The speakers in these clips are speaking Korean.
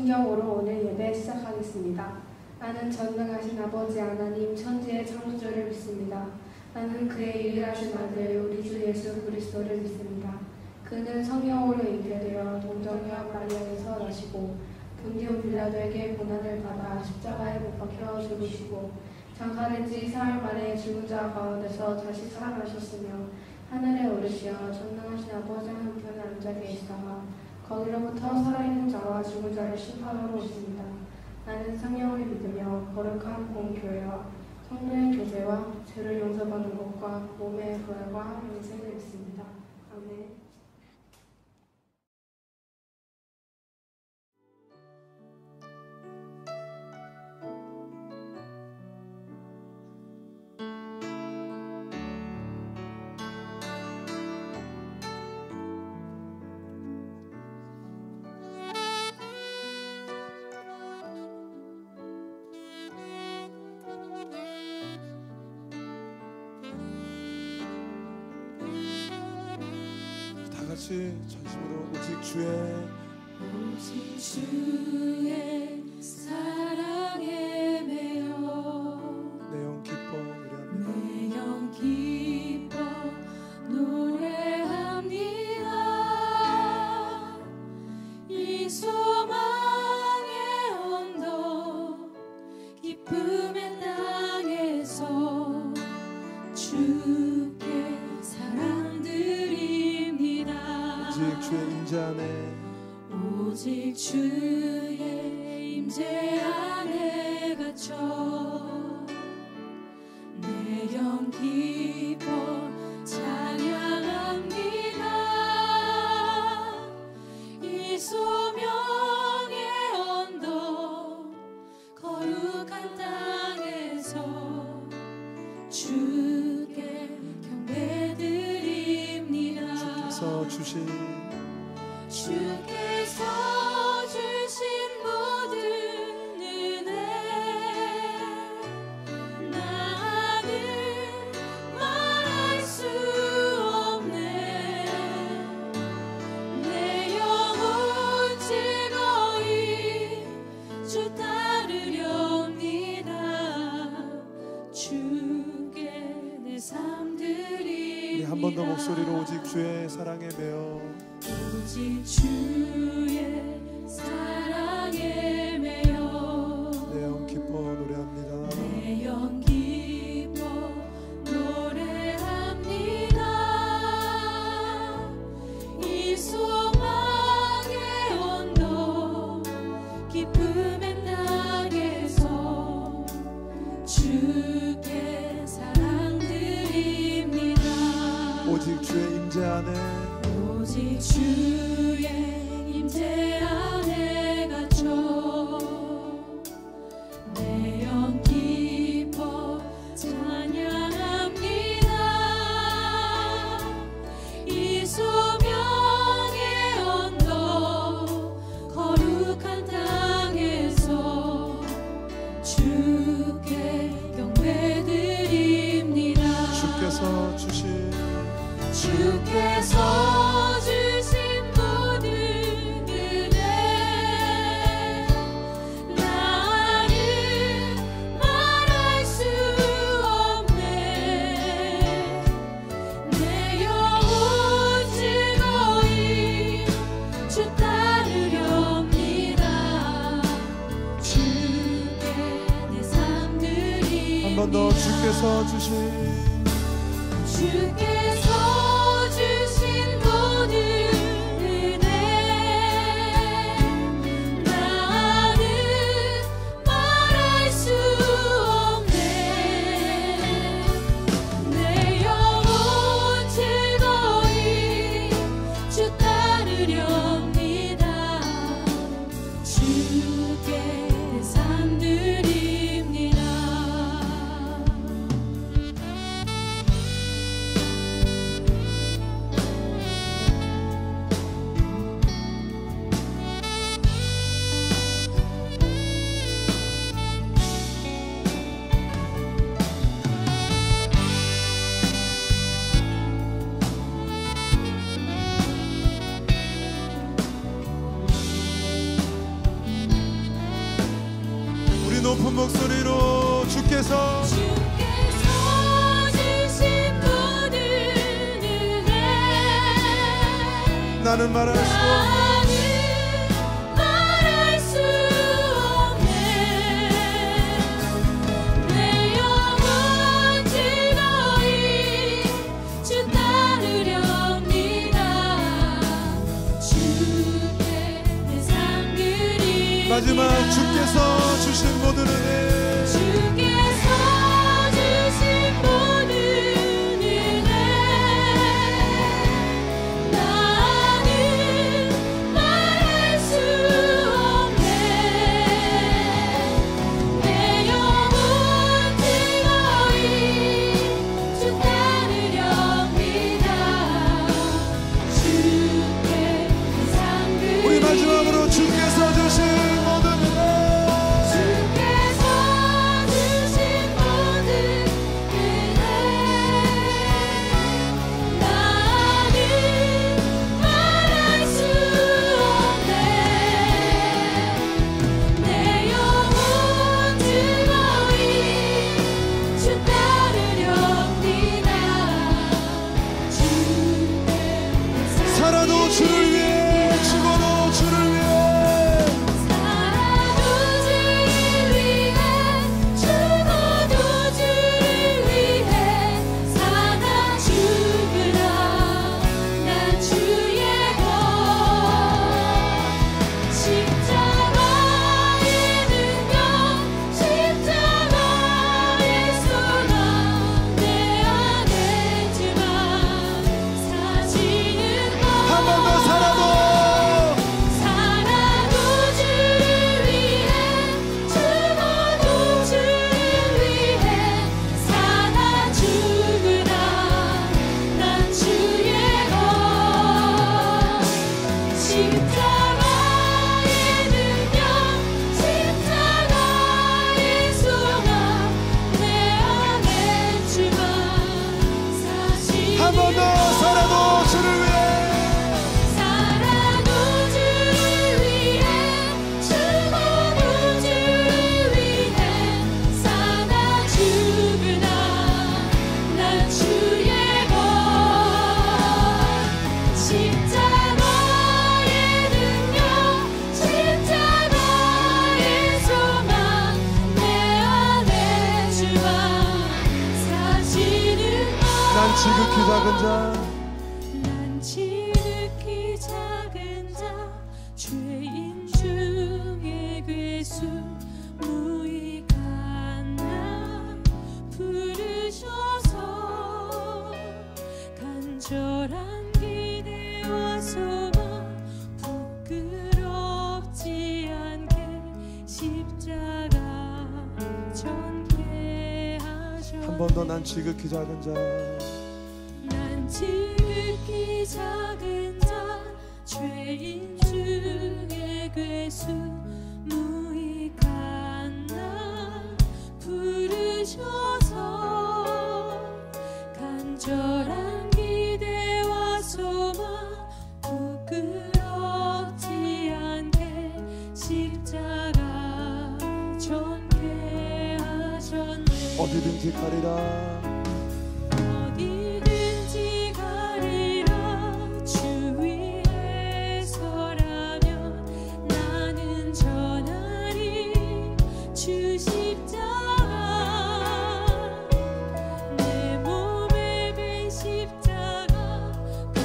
성경으로 오늘 예배 시작하겠습니다. 나는 전능하신 아버지 하나님 천지의 창조주를 믿습니다. 나는 그의 유일하신 아들 우리 주 예수 그리스도를 믿습니다. 그는 성령으로 잉태되어 동정녀 마리아에서 나시고 본디오 빌라도에게 고난을 받아 십자가에 못 박혀 죽으시고 장사된 지 사흘 만에 죽은 자 가운데서 다시 살아나셨으며 하늘에 오르시어 전능하신 아버지 한편에 앉아 계시다가 거기로부터 살아있는 자와 죽은 자를 심판하러 오십니다. 나는 성령을 믿으며 거룩한 공교회와 성도의 교제와 죄를 용서받는 것과 몸의 부활과 영생을 믿습니다. 아멘. 같이 전심으로 오직 주의 사랑에 매여 내 영 기뻐 노래합니다. 내 영 기뻐 노래합니다. 이 소망의 언덕 기쁨의 땅에서 주께 사랑드립니다. 오직 주의 임재 안에 오직 주의 임재 안에 갇혀 내 영 기뻐 찬양합니다. 이 소명의 언덕 거룩한 땅에서 주께 경배드립니다. 주께서 주신 모든 은혜 나는 말할 수 없네. 내 영혼 즐거이 주 따르렵니다. 주께 내 삶 드립니다. 우리 한 번 더 목소리로 오직 주의 사랑에 매여 오직 주의 사랑에 매여 내 영 기뻐 노래합니다. 내 영 기뻐 노래합니다. 이 소망의 언덕 기쁨의 땅에서 주께 사랑드립니다. 오직 주의 임재 안에 오직 주의 임재 안에 갇혀 내 영 기뻐 찬양합니다. 이 소명의 언덕 거룩한 땅에서 주께 경배드립니다. 주께서 주신 모든 은혜 나는 말할 수 없네. 내 영혼 즐거이 주 따르렵니다. 주께 내 삶 드립니다. 한 번 더 주께서 주신 모든 은혜 나는 말할 수 없네. 내 영혼 즐거이 주 따르렵니다. 주께 내 삶 드립니다. 높은 목소리로 주께서 주신 모든 은혜 나는 말할 수 없네. 말할 수 없네. 내 영혼 즐거이 주 따르렵니다. 주께 내 삶 드리네. 마지막 주께서 주신 모든 은혜 주께서 주신 모든 은혜 나는 말할 수 없네. 내 영혼 즐거이 주 따르렵니다. 주께 내 삶 드리네. 우리 마지막으로 주께서 주신 모든 은혜 주께서 주신 모든 은혜 나는 말할 수 없네. 내 영혼 즐거이 주 따르렵니다. 주께 살아도 주를 위해 죽어도 주를 위해 살아도 주를 위해 죽어도 주를 위해 사나 죽으라 난 주의 것 십자가의 능력 십자가의 소망 내 안에 주만 사시는 것 한 번 더 살아도 살아도 주를 위해 죽어도 주를 위해 사나 죽으라 난 주의 것 십자가의 능력 십자가의 소망 내 안에 주만 사시는 한 번 더 살아도 주를 위해 살아도 주를 위해 죽어도 주를 위해 사나 죽으나 난 주의 것 십자가의 능력 십자가의 소망 내 안에 주만 사시는 난 지극히 작은 자 난 지극히 작은 자 죄인 중에 괴수 무익한 나 부르셔서 간절한 기대와 소망 부끄럽지 않게 십자가 전개하셔 한 번 더 난 지극히 작은 자 난 지극히 작은 자 죄인 중에 괴수 무익한 나 부르셔서 간절한 기대와 소망 부끄럽지 않게 십자가 전개하셨네. 어디든지 가리라 어디든지 가리라 주 위에 서라면 나는 전하리 주 십자가 내 몸에 밴 십자가 그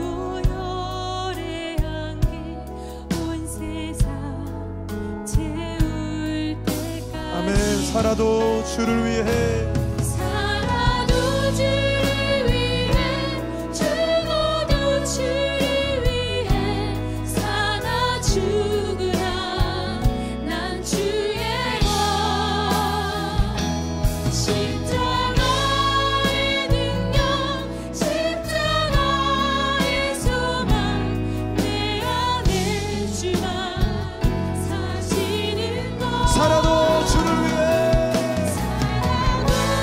보혈의 향기 온 세상 채울 때까지 아멘. 살아도 주를 위해 살아도 주를 위해 죽어도 주를 위해 사나 죽으라 난 주의 것 십자가의 능력 십자가의 소망 내 안에 주만 사시는 것 살아도 주를 위해 살아도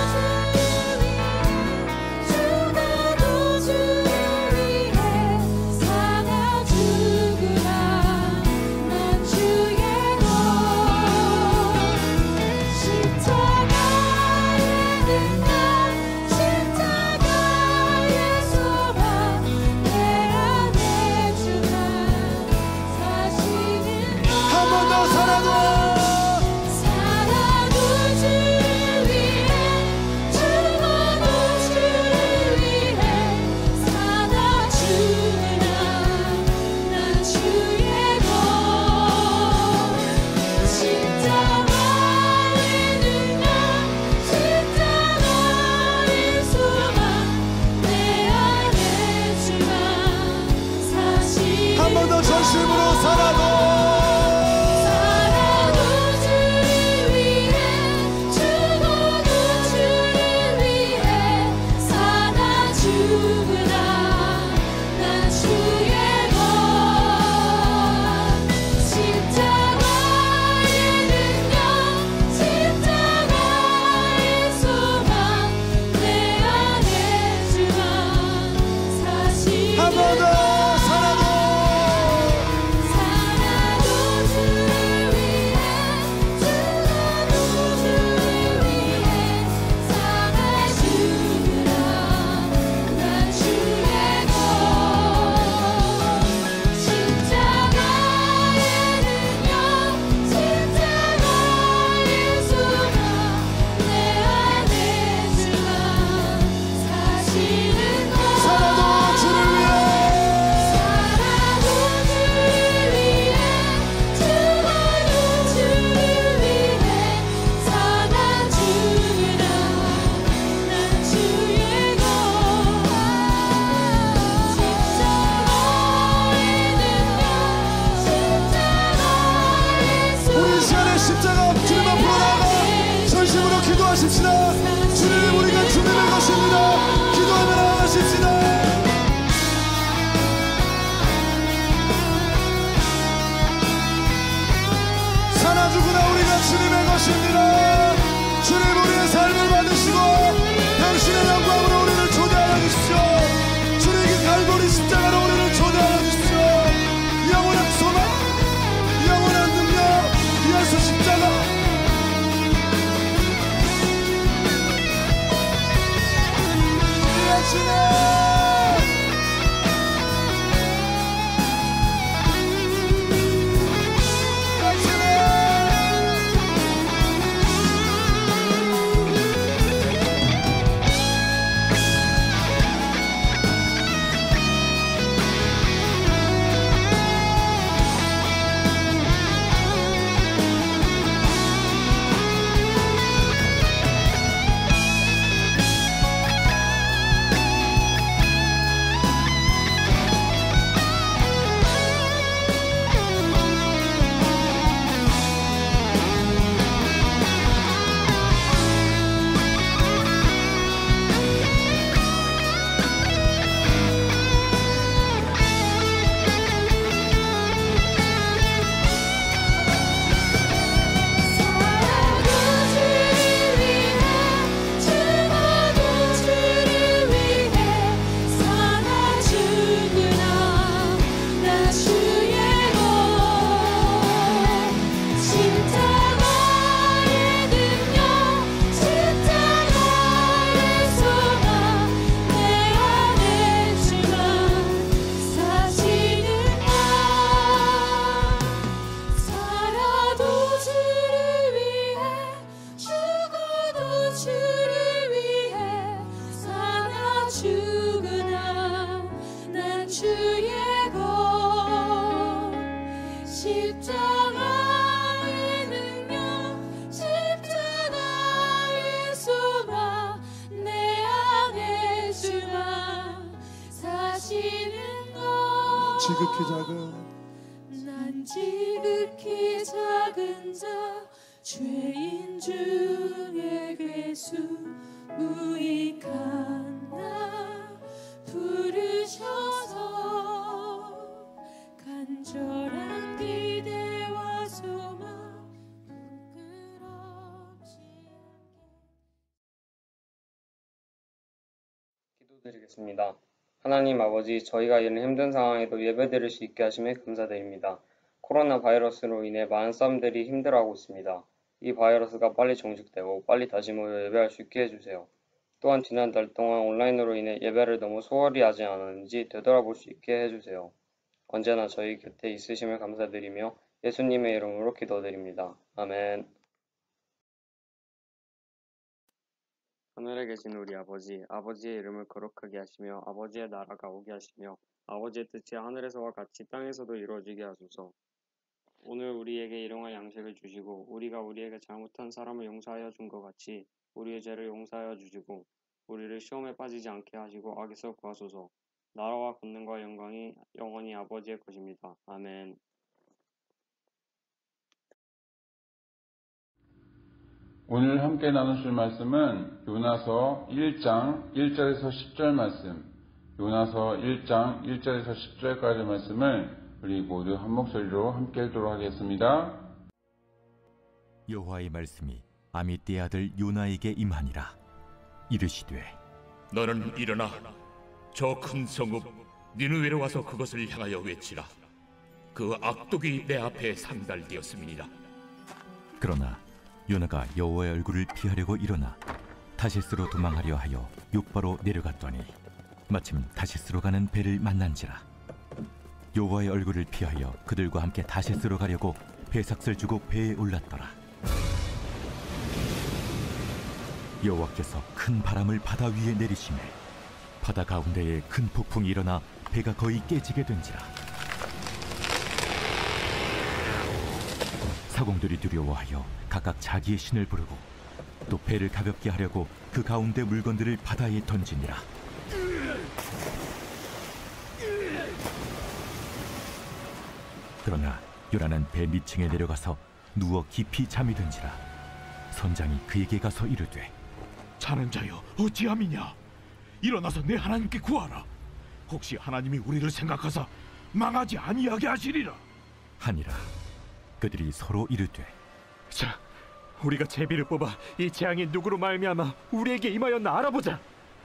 십자가 주님 앞으로 나아가 전심으로 기도하십시다. 주님, 우리가 주님의 것입니다. 기도하며 나아가십시다. 살아 죽으나 우리가 주님의 것입니다. 주님, 우리의 삶을 받으시고 당신의 영광으로 우리를 초대하여 주십시오. 주님의 갈보리 십자가로 우리를 초대하여 주십시오. 영원한 소망, 영원한 능력, 예수 십자가. 주님, 지극히 작은 난 지극히 작은 자 죄인 중에 괴수 무익한 나 부르셔서 간절한 기대와 소망 부끄럽지 기도드리겠습니다. 하나님 아버지, 저희가 이런 힘든 상황에도 예배드릴 수 있게 하심에 감사드립니다. 코로나 바이러스로 인해 많은 사람들이 힘들어하고 있습니다. 이 바이러스가 빨리 종식되고 빨리 다시 모여 예배할 수 있게 해주세요. 또한 지난달 동안 온라인으로 인해 예배를 너무 소홀히 하지 않았는지 되돌아볼 수 있게 해주세요. 언제나 저희 곁에 있으심을 감사드리며 예수님의 이름으로 기도드립니다. 아멘. 하늘에 계신 우리 아버지, 아버지의 이름을 거룩하게 하시며 아버지의 나라가 오게 하시며 아버지의 뜻이 하늘에서와 같이 땅에서도 이루어지게 하소서. 오늘 우리에게 일용할 양식을 주시고 우리가 우리에게 잘못한 사람을 용서하여 준 것 같이 우리의 죄를 용서하여 주시고 우리를 시험에 빠지지 않게 하시고 악에서 구하소서. 나라와 권능과 영광이 영원히 아버지의 것입니다. 아멘. 오늘 함께 나누실 말씀은 요나서 1장 1절에서 10절 말씀, 요나서 1장 1절에서 10절까지 말씀을 우리 모두 한 목소리로 함께 읽도록 하겠습니다. 여호와의 말씀이 아미떼의 아들 요나에게 임하니라. 이르시되 너는 일어나 저 큰 성읍 니느웨로 와서 그것을 향하여 외치라. 그 악독이 내 앞에 상달되었음이니라. 그러나 요나가 여호와의 얼굴을 피하려고 일어나 다시스로 도망하려 하여 욥바로 내려갔더니 마침 다시스로 가는 배를 만난지라. 여호와의 얼굴을 피하여 그들과 함께 다시스로 가려고 배삭을 주고 배에 올랐더라. 여호와께서 큰 바람을 바다 위에 내리시매 바다 가운데에 큰 폭풍이 일어나 배가 거의 깨지게 된지라. 사공들이 두려워하여 각각 자기의 신을 부르고 또 배를 가볍게 하려고 그 가운데 물건들을 바다에 던지니라. 그러나 요나는 배 밑층에 내려가서 누워 깊이 잠이 든지라. 선장이 그에게 가서 이르되 자는 자여 어찌함이냐? 일어나서 내 하나님께 구하라. 혹시 하나님이 우리를 생각하사 망하지 아니하게 하시리라 하니라. 그들이 서로 이르되 자, 우리가 제비를 뽑아 이 재앙이 누구로 말미암아 우리에게 임하였나 알아보자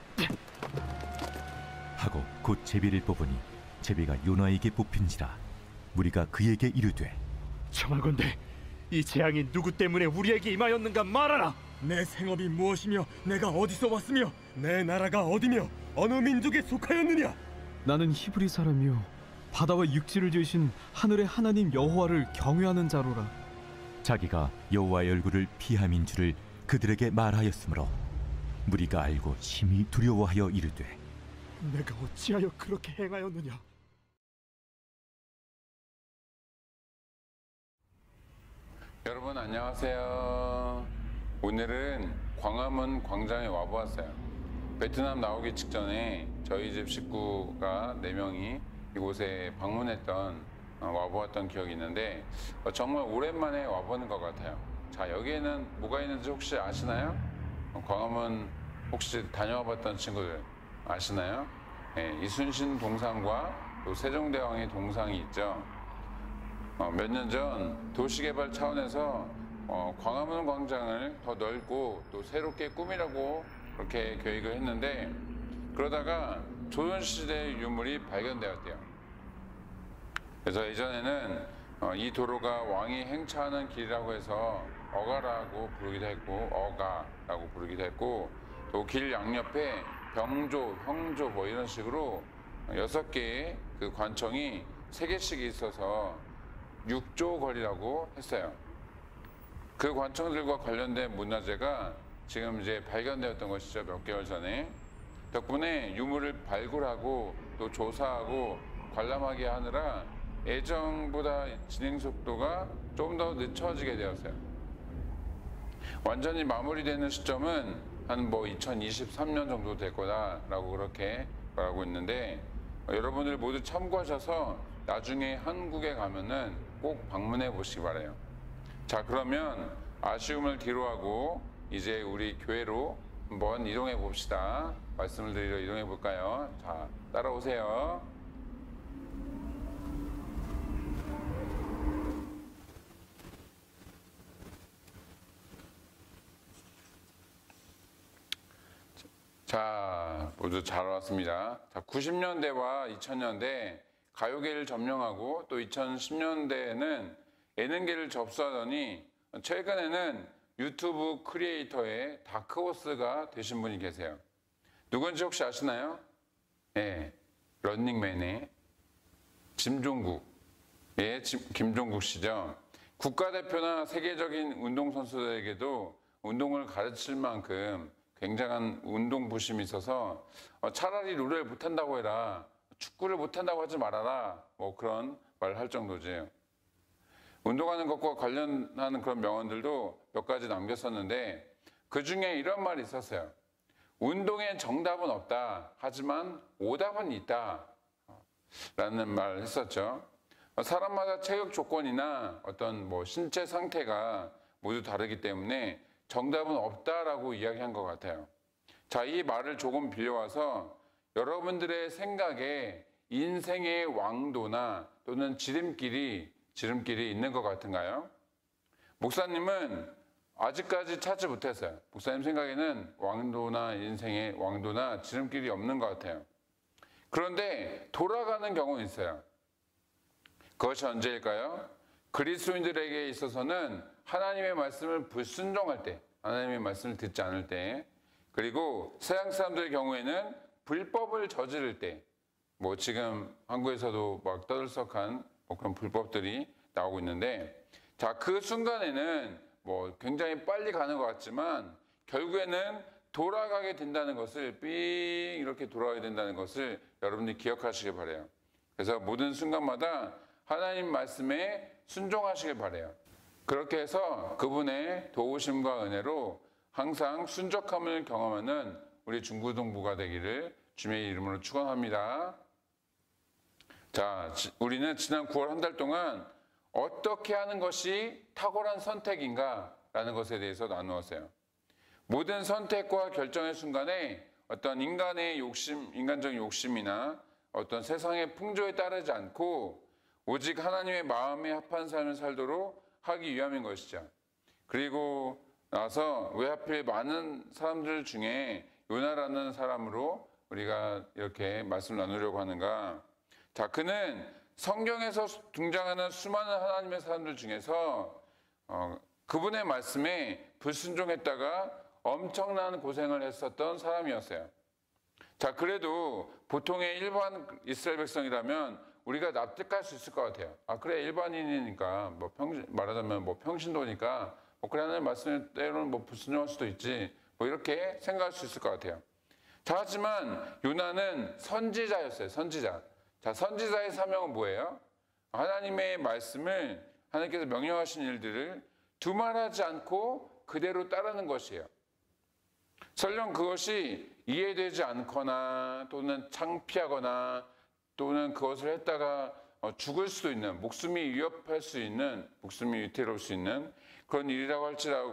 하고 곧 제비를 뽑으니 제비가 요나에게 뽑힌지라. 무리가 그에게 이르되 청하건대 이 재앙이 누구 때문에 우리에게 임하였는가 말하라. 내 생업이 무엇이며 내가 어디서 왔으며 내 나라가 어디며 어느 민족에 속하였느냐? 나는 히브리 사람이요 바다와 육지를 지으신 하늘의 하나님 여호와를 경외하는 자로라. 자기가 여호와의 얼굴을 피함인 줄을 그들에게 말하였으므로 무리가 알고 심히 두려워하여 이르되 내가 어찌하여 그렇게 행하였느냐? 여러분 안녕하세요. 오늘은 광화문 광장에 와보았어요. 베트남 나오기 직전에 저희 집 식구가 4명이 이곳에 방문했던 와보았던 기억이 있는데 정말 오랜만에 와보는 것 같아요. 자, 여기에는 뭐가 있는지 혹시 아시나요? 광화문 혹시 다녀와봤던 친구들 아시나요? 네, 이순신 동상과 또 세종대왕의 동상이 있죠. 몇 년 전 도시개발 차원에서 광화문 광장을 더 넓고 또 새롭게 꾸미려고 그렇게 계획을 했는데 그러다가 조선시대 유물이 발견되었대요. 그래서 예전에는 이 도로가 왕이 행차하는 길이라고 해서 어가라고 부르기도 했고 어가라고 부르기도 했고 또 길 양옆에 병조, 형조 뭐 이런 식으로 6개의 그 관청이 3개씩 있어서 6조 거리라고 했어요. 그 관청들과 관련된 문화재가 지금 이제 발견되었던 것이죠. 몇 개월 전에. 덕분에 유물을 발굴하고 또 조사하고 관람하게 하느라 예정보다 진행 속도가 좀 더 늦춰지게 되었어요. 완전히 마무리되는 시점은 한 2023년 정도 될 거다라고 그렇게 말하고 있는데 여러분들 모두 참고하셔서 나중에 한국에 가면은 꼭 방문해 보시기 바라요. 자, 그러면 아쉬움을 뒤로하고 이제 우리 교회로 한번 이동해 봅시다. 말씀을 드리러 이동해 볼까요? 자, 따라오세요. 자, 모두 잘 왔습니다. 자, 90년대와 2000년대 가요계를 점령하고 또 2010년대에는 예능계를 접수하더니 최근에는 유튜브 크리에이터의 다크호스가 되신 분이 계세요. 누군지 혹시 아시나요? 네, 런닝맨의 김종국 씨죠. 국가대표나 세계적인 운동선수들에게도 운동을 가르칠 만큼 굉장한 운동 부심이 있어서 차라리 룰을 못한다고 해라, 축구를 못한다고 하지 말아라, 뭐 그런 말을 할 정도지. 운동하는 것과 관련하는 그런 명언들도 몇 가지 남겼었는데 그 중에 이런 말이 있었어요. 운동에 정답은 없다. 하지만 오답은 있다. 라는 말을 했었죠. 사람마다 체격 조건이나 어떤 신체 상태가 모두 다르기 때문에 정답은 없다라고 이야기한 것 같아요. 자, 이 말을 조금 빌려와서 여러분들의 생각에 인생의 왕도나 또는 지름길이 있는 것 같은가요? 목사님은 아직까지 찾지 못했어요. 목사님 생각에는 왕도나 인생의 왕도나 지름길이 없는 것 같아요. 그런데 돌아가는 경우는 있어요. 그것이 언제일까요? 그리스도인들에게 있어서는 하나님의 말씀을 불순종할 때, 하나님의 말씀을 듣지 않을 때, 그리고 서양 사람들의 경우에는 불법을 저지를 때, 지금 한국에서도 막 떠들썩한 그런 불법들이 나오고 있는데, 자, 그 순간에는 굉장히 빨리 가는 것 같지만 결국에는 돌아가게 된다는 것을 삥 이렇게 돌아가게 된다는 것을 여러분들이 기억하시길 바라요. 그래서 모든 순간마다 하나님 말씀에 순종하시길 바라요. 그렇게 해서 그분의 도우심과 은혜로 항상 순적함을 경험하는 우리 중구동부가 되기를 주님의 이름으로 축원합니다. 자, 우리는 지난 9월 한 달 동안 어떻게 하는 것이 탁월한 선택인가라는 것에 대해서 나누었어요. 모든 선택과 결정의 순간에 어떤 인간적 욕심이나 어떤 세상의 풍조에 따르지 않고 오직 하나님의 마음에 합한 삶을 살도록 하기 위함인 것이죠. 그리고 나서 왜 하필 많은 사람들 중에 요나라는 사람으로 우리가 이렇게 말씀을 나누려고 하는가? 자, 그는 성경에서 등장하는 수많은 하나님의 사람들 중에서 그분의 말씀에 불순종했다가 엄청난 고생을 했었던 사람이었어요. 자, 그래도 보통의 일반 이스라엘 백성이라면 우리가 납득할 수 있을 것 같아요. 아, 그래, 일반인이니까, 말하자면 평신도니까, 그래, 하나님 말씀에 때로는 불순종할 수도 있지, 이렇게 생각할 수 있을 것 같아요. 자, 하지만 요나는 선지자였어요, 선지자. 자, 선지자의 사명은 뭐예요? 하나님의 말씀을, 하나님께서 명령하신 일들을 두말하지 않고 그대로 따르는 것이에요. 설령 그것이 이해되지 않거나 또는 창피하거나 또는 그것을 했다가 죽을 수도 있는, 목숨이 위협할 수 있는, 목숨이 위태로울 수 있는 그런 일이라고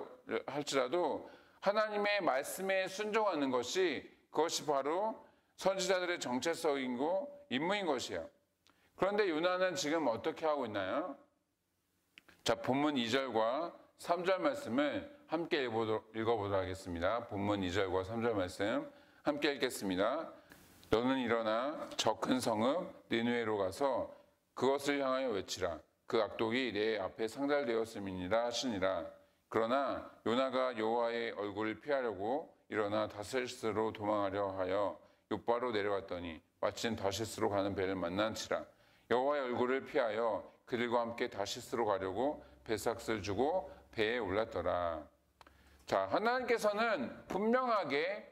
할지라도 하나님의 말씀에 순종하는 것이, 그것이 바로 선지자들의 정체성이고 임무인 것이에요. 그런데 요나는 지금 어떻게 하고 있나요? 자, 본문 2절과 3절 말씀을 함께 읽어보도록 하겠습니다. 본문 2절과 3절 말씀 함께 읽겠습니다. 너는 일어나 저 큰 성읍 니느웨로 가서 그것을 향하여 외치라. 그 악독이 내 앞에 상달되었음이니라 하시니라. 그러나 요나가 여호와의 얼굴을 피하려고 일어나 다시스로 도망하려 하여 욥바로 내려갔더니 마침 다시스로 가는 배를 만난치라. 여호와의 얼굴을 피하여 그들과 함께 다시스로 가려고 배삭을 주고 배에 올랐더라. 자, 하나님께서는 분명하게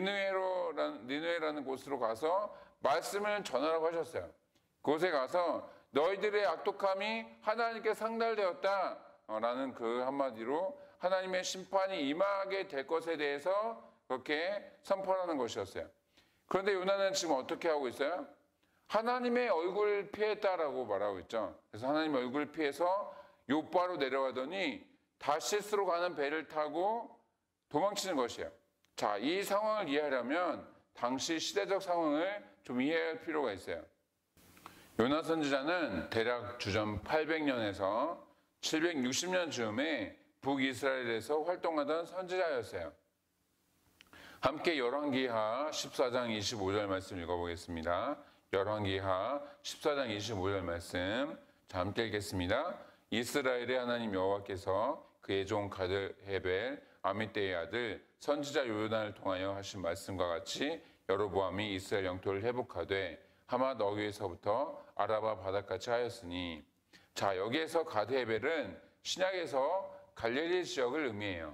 니느웨라는 곳으로 가서 말씀을 전하라고 하셨어요. 그곳에 가서 너희들의 악독함이 하나님께 상달되었다 라는 그 한마디로 하나님의 심판이 임하게 될 것에 대해서 그렇게 선포하는 것이었어요. 그런데 요나는 지금 어떻게 하고 있어요? 하나님의 얼굴을 피했다라고 말하고 있죠. 그래서 하나님의 얼굴을 피해서 욥바로 내려가더니 다시스로 가는 배를 타고 도망치는 것이에요. 자, 이 상황을 이해하려면 당시 시대적 상황을 좀 이해할 필요가 있어요. 요나 선지자는 대략 주전 800년에서 760년 즈음에 북이스라엘에서 활동하던 선지자였어요. 함께 열왕기하 14장 25절 말씀 읽어보겠습니다. 열왕기하 14장 25절 말씀 함께 읽겠습니다. 이스라엘의 하나님 여호와께서 그의 종 가드 헤벨 아미떼의 아들 선지자 요나를 통하여 하신 말씀과 같이 여로보암이 이스라엘 영토를 회복하되 하맛 어귀에서부터 아라바 바다까지 하였으니. 자, 여기에서 가드 헤벨은 신약에서 갈릴리 지역을 의미해요.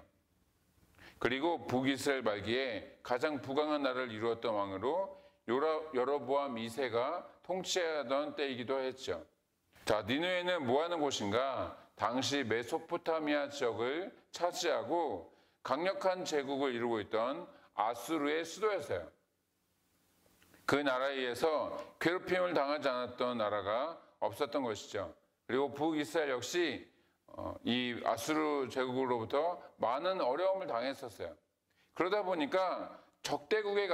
그리고 북이스라엘 말기에 가장 부강한 나라를 이루었던 왕으로 여로보암 2세가 통치하던 때이기도 했죠. 자, 니느웨는 뭐하는 곳인가? 당시 메소포타미아 지역을 차지하고 강력한 제국을 이루고 있던 아수르의 수도였어요. 그 나라에 의해서 괴롭힘을 당하지 않았던 나라가 없었던 것이죠. 그리고 북이스라엘 역시 이 아수르 제국으로부터 많은 어려움을 당했었어요. 그러다 보니까 적대국의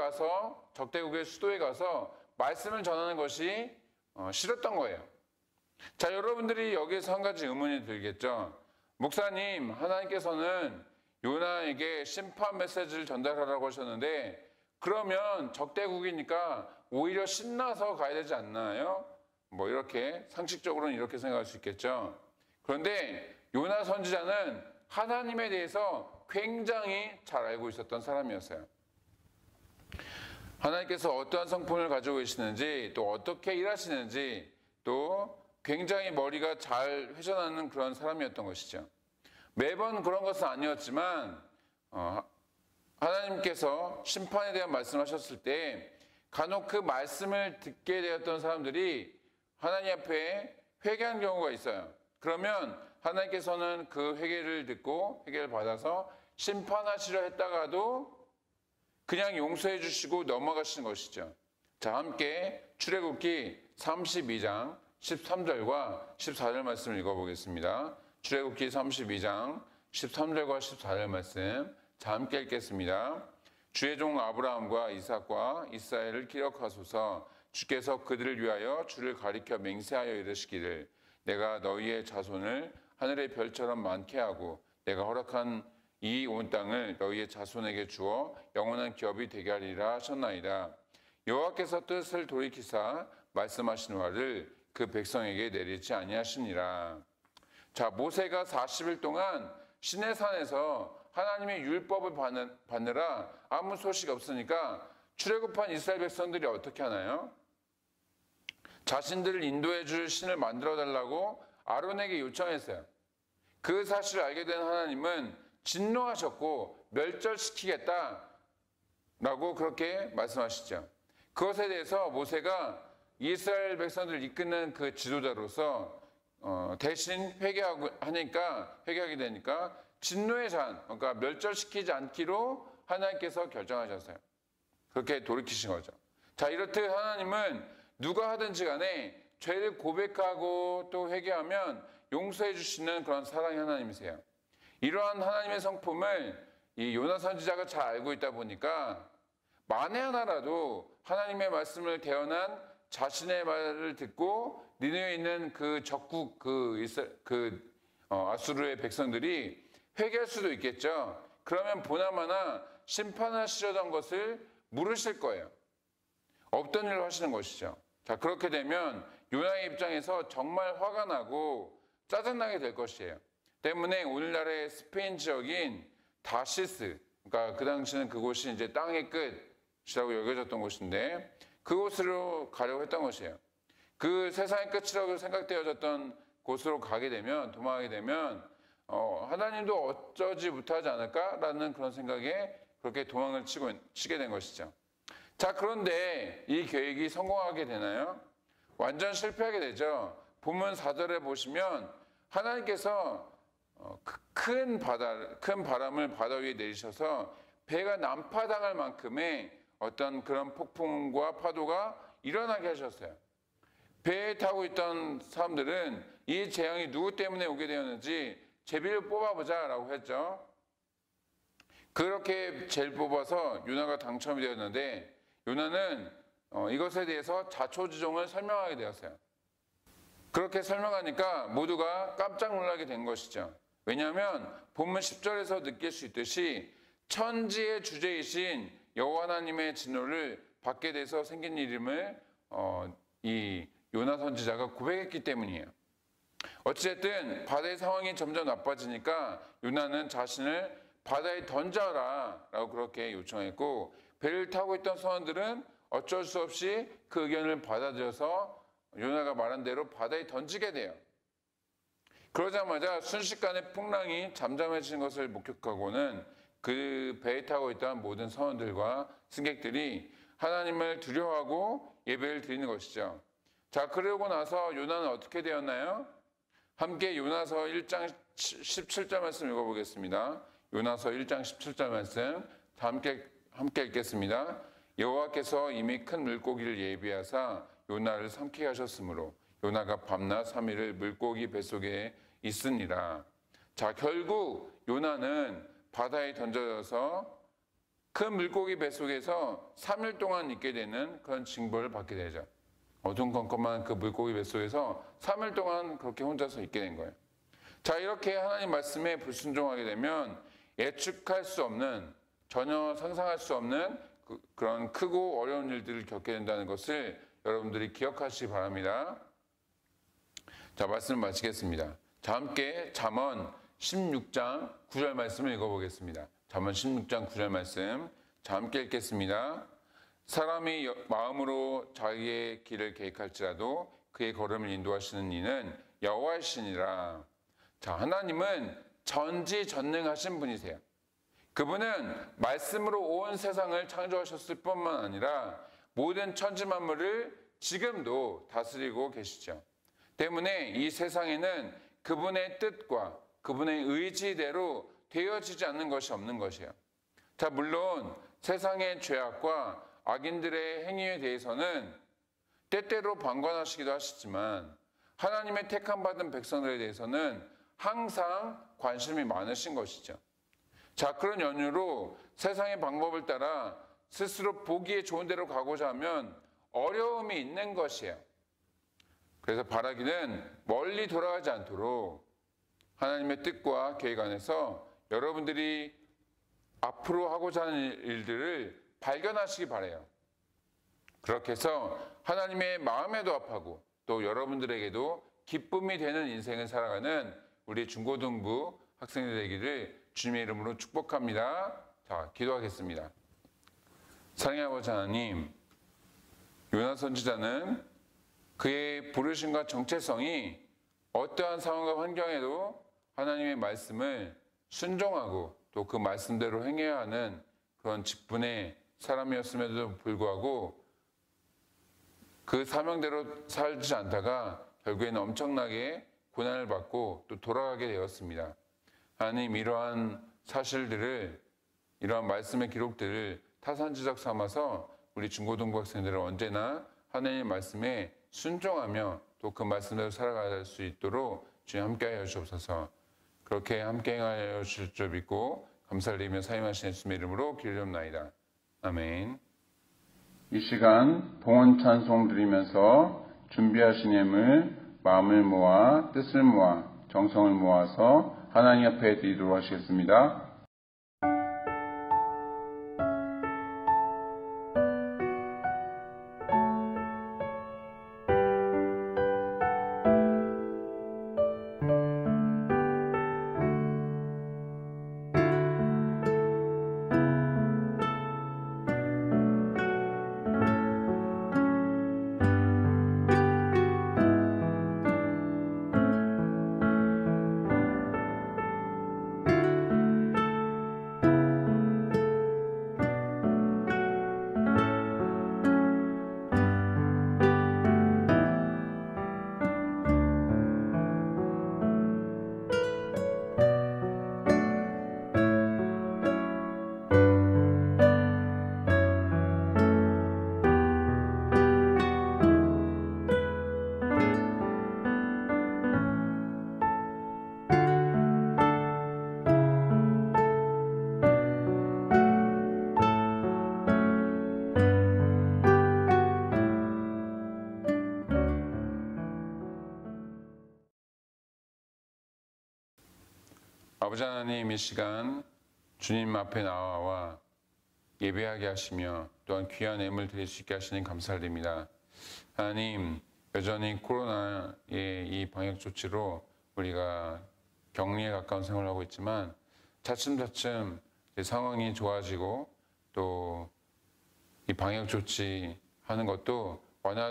수도에 가서 말씀을 전하는 것이 싫었던 거예요. 자, 여러분들이 여기에서 한 가지 의문이 들겠죠. 목사님, 하나님께서는 요나에게 심판 메시지를 전달하라고 하셨는데 그러면 적대국이니까 오히려 신나서 가야 되지 않나요? 이렇게 상식적으로는 이렇게 생각할 수 있겠죠. 그런데 요나 선지자는 하나님에 대해서 굉장히 잘 알고 있었던 사람이었어요. 하나님께서 어떠한 성품을 가지고 계시는지, 또 어떻게 일하시는지, 또 굉장히 머리가 잘 회전하는 그런 사람이었던 것이죠. 매번 그런 것은 아니었지만 하나님께서 심판에 대한 말씀하셨을 때 간혹 그 말씀을 듣게 되었던 사람들이 하나님 앞에 회개한 경우가 있어요. 그러면 하나님께서는 그 회개를 듣고 회개를 받아서 심판하시려 했다가도 그냥 용서해 주시고 넘어가시는 것이죠. 자, 함께 출애굽기 32장 13절과 14절 말씀을 읽어보겠습니다. 출애굽기 32장 13절과 14절 말씀 자 함께 읽겠습니다. 주의 종 아브라함과 이삭과 이스라엘을 기억하소서. 주께서 그들을 위하여 주를 가리켜 맹세하여 이르시기를 내가 너희의 자손을 하늘의 별처럼 많게 하고 내가 허락한 이 온 땅을 너희의 자손에게 주어 영원한 기업이 되게 하리라 하셨나이다. 여호와께서 뜻을 돌이키사 말씀하신 바를 그 백성에게 내리지 아니하시니라. 자, 모세가 40일 동안 시내산에서 하나님의 율법을 받느라 아무 소식이 없으니까 출애굽한 이스라엘 백성들이 어떻게 하나요? 자신들을 인도해 줄 신을 만들어 달라고 아론에게 요청했어요. 그 사실을 알게 된 하나님은 진노하셨고 멸절시키겠다라고 그렇게 말씀하시죠. 그것에 대해서 모세가 이스라엘 백성들을 이끄는 그 지도자로서 대신 회개하게 되니까 진노의 잔, 그러니까 멸절시키지 않기로 하나님께서 결정하셨어요. 그렇게 돌이키신 거죠. 자, 이렇듯 하나님은 누가 하든지 간에 죄를 고백하고 또 회개하면 용서해 주시는 그런 사랑의 하나님이세요. 이러한 하나님의 성품을 이 요나 선지자가 잘 알고 있다 보니까 만에 하나라도 하나님의 말씀을 대언한 자신의 말을 듣고 니느웨에 있는 그 적국 아수르의 백성들이 회개할 수도 있겠죠. 그러면 보나마나 심판하시려던 것을 물으실 거예요. 없던 일을 하시는 것이죠. 자, 그렇게 되면 요나의 입장에서 정말 화가 나고 짜증나게 될 것이에요. 때문에 오늘날의 스페인 지역인 다시스, 그러니까 그 당시는 그곳이 이제 땅의 끝이라고 여겨졌던 곳인데 그곳으로 가려고 했던 것이에요. 그 세상의 끝이라고 생각되어졌던 곳으로 가게 되면, 도망하게 되면 하나님도 어쩌지 못하지 않을까라는 그런 생각에 그렇게 도망을 치게 된 것이죠. 자, 그런데 이 계획이 성공하게 되나요? 완전 실패하게 되죠. 본문 4절에 보시면 하나님께서 큰 바람을 바다 위에 내리셔서 배가 난파당할 만큼의 어떤 그런 폭풍과 파도가 일어나게 하셨어요. 배에 타고 있던 사람들은 이 재앙이 누구 때문에 오게 되었는지 제비를 뽑아보자 라고 했죠. 그렇게 제일 뽑아서 요나가 당첨이 되었는데 요나는 이것에 대해서 자초지종을 설명하게 되었어요. 그렇게 설명하니까 모두가 깜짝 놀라게 된 것이죠. 왜냐하면 본문 10절에서 느낄 수 있듯이 천지의 주제이신 여호와 하나님의 진노를 받게 돼서 생긴 일임을 이 요나 선지자가 고백했기 때문이에요. 어찌됐든 바다의 상황이 점점 나빠지니까 요나는 자신을 바다에 던져라 라고 그렇게 요청했고 배를 타고 있던 선원들은 어쩔 수 없이 그 의견을 받아들여서 요나가 말한 대로 바다에 던지게 돼요. 그러자마자 순식간에 풍랑이 잠잠해지는 것을 목격하고는 그 배에 타고 있던 모든 선원들과 승객들이 하나님을 두려워하고 예배를 드리는 것이죠. 자, 그러고 나서 요나는 어떻게 되었나요? 함께 요나서 1장 17절 말씀 읽어보겠습니다. 요나서 1장 17절 말씀 함께 읽겠습니다. 여호와께서 이미 큰 물고기를 예비하사 요나를 삼키게 하셨으므로 요나가 밤낮 3일을 물고기 뱃속에 있으니라. 자, 결국 요나는 바다에 던져져서 큰 물고기 뱃속에서 3일 동안 있게 되는 그런 징벌을 받게 되죠. 어둠컴컴한 그 물고기 뱃속에서 3일 동안 그렇게 혼자서 있게 된 거예요. 자, 이렇게 하나님 말씀에 불순종하게 되면 예측할 수 없는, 전혀 상상할 수 없는 그런 크고 어려운 일들을 겪게 된다는 것을 여러분들이 기억하시기 바랍니다. 자, 말씀을 마치겠습니다. 자, 함께 잠언 16장 9절 말씀을 읽어보겠습니다. 잠언 16장 9절 말씀 자, 함께 읽겠습니다. 사람이 마음으로 자기의 길을 계획할지라도 그의 걸음을 인도하시는 이는 여호와이시니라. 자, 하나님은 전지전능하신 분이세요. 그분은 말씀으로 온 세상을 창조하셨을 뿐만 아니라 모든 천지 만물을 지금도 다스리고 계시죠. 때문에 이 세상에는 그분의 뜻과 그분의 의지대로 되어지지 않는 것이 없는 것이에요. 자, 물론 세상의 죄악과 악인들의 행위에 대해서는 때때로 방관하시기도 하시지만 하나님의 택함받은 백성들에 대해서는 항상 관심이 많으신 것이죠. 자, 그런 연유로 세상의 방법을 따라 스스로 보기에 좋은 대로 가고자 하면 어려움이 있는 것이에요. 그래서 바라기는 멀리 돌아가지 않도록 하나님의 뜻과 계획 안에서 여러분들이 앞으로 하고자 하는 일들을 발견하시기 바라요. 그렇게 해서 하나님의 마음에도 합하고 또 여러분들에게도 기쁨이 되는 인생을 살아가는 우리 중고등부 학생들 되기를 주님의 이름으로 축복합니다. 자, 기도하겠습니다. 사랑의 아버지 하나님, 요나 선지자는 그의 부르심과 정체성이 어떠한 상황과 환경에도 하나님의 말씀을 순종하고 또 그 말씀대로 행해야 하는 그런 직분의 사람이었음에도 불구하고 그 사명대로 살지 않다가 결국에는 엄청나게 고난을 받고 또 돌아가게 되었습니다. 하나님, 이러한 사실들을, 이러한 말씀의 기록들을 타산지적 삼아서 우리 중고등부 학생들은 언제나 하나님의 말씀에 순종하며 또 그 말씀대로 살아갈 수 있도록 주님 함께하여 주옵소서. 그렇게 함께 행하여 주실 줄 믿고 감사를 드리며 사임하신 예수님의 이름으로 기도드립나이다. 아멘. 이 시간 봉헌 찬송 드리면서 준비하신 예물, 마음을 모아 뜻을 모아 정성을 모아서 하나님 앞에 드리도록 하시겠습니다. 아버지 하나님, 이 시간 주님 앞에 나와 예배하게 하시며 또한 귀한 예물 드릴 수 있게 하시니 감사를 드립니다. 하나님, 여전히 코로나의 이 방역 조치로 우리가 격리에 가까운 생활을 하고 있지만 차츰차츰 상황이 좋아지고 또 이 방역 조치 하는 것도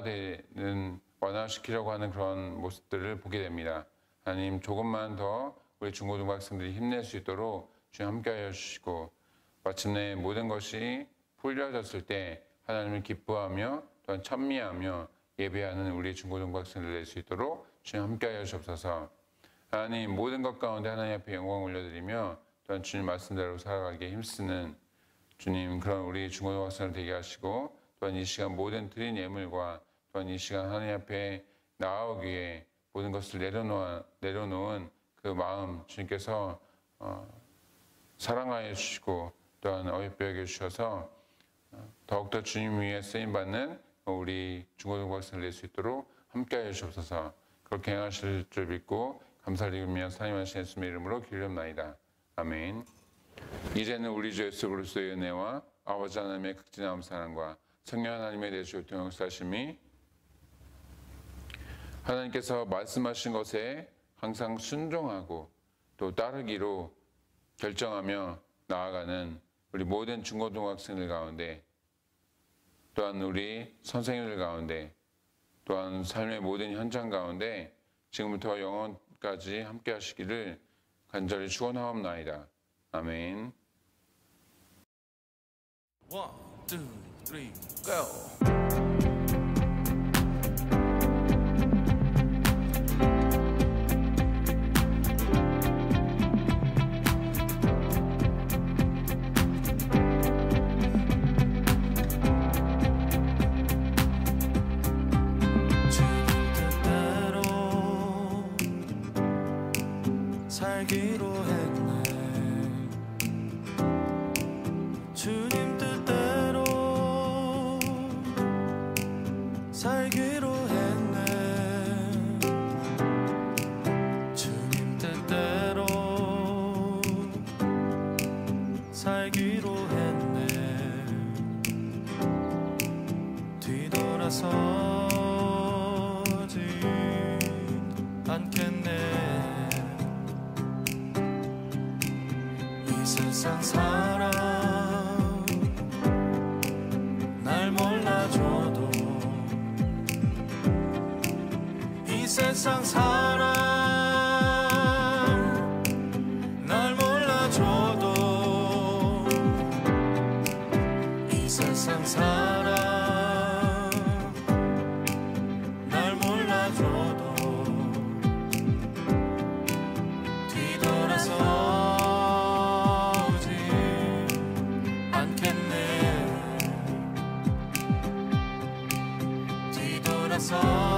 완화시키려고 하는 그런 모습들을 보게 됩니다. 하나님, 조금만 더 우리 중고등부 학생들이 힘낼 수 있도록 주님 함께하여 주시고 마침내 모든 것이 풀려졌을 때 하나님을 기뻐하며 또한 찬미하며 예배하는 우리 중고등부 학생들 될 수 있도록 주님 함께하여 주옵소서. 하나님, 모든 것 가운데 하나님 앞에 영광 올려드리며 또한 주님 말씀대로 살아가기에 힘쓰는 주님, 그런 우리 중고등부 학생을 되게 하시고 또한 이 시간 모든 드린 예물과 또한 이 시간 하나님 앞에 나아오기에 모든 것을 내려놓은 그 마음 주님께서 사랑하여 주시고 또한 어여삐 여겨 주셔서 더욱더 주님 위에 쓰임받는 우리 중고등부 학생을 낼 수 있도록 함께하여 주옵소서. 그렇게 행하실 줄 믿고 감사드리며 사임하신 예수님의 이름으로 기도합나이다. 아멘. 이제는 우리 주 예수 그리스도의 은혜와 아버지 하나님의 극진한 사랑과 성령 하나님의 내주 동역사심이 하나님께서 말씀하신 것에 항상 순종하고 또 따르기로 결정하며 나아가는 우리 모든 중고등학생들 가운데 또한 우리 선생님들 가운데 또한 삶의 모든 현장 가운데 지금부터 영원까지 함께 하시기를 간절히 축원하옵나이다. 아멘. 1, 2, 3, go! 지금 뜻대로 살기로 했네. 뒤돌아서지 않겠네. 이 세상 사람 날 몰라줘도, 이 세상 사람 날 몰라줘도, 이 세상 사람 날 몰라줘도 뒤돌아서지 않겠네. 뒤돌아서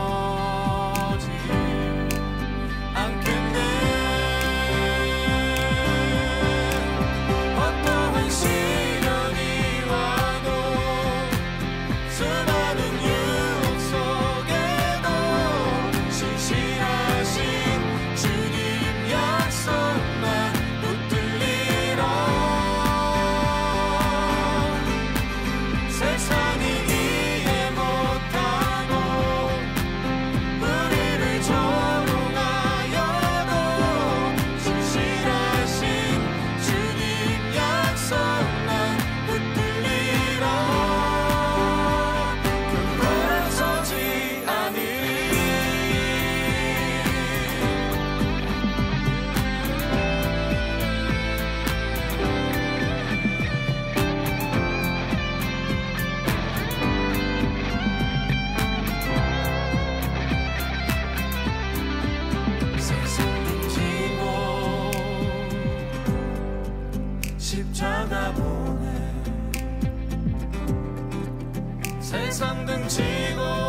십자가 보내 세상 등지고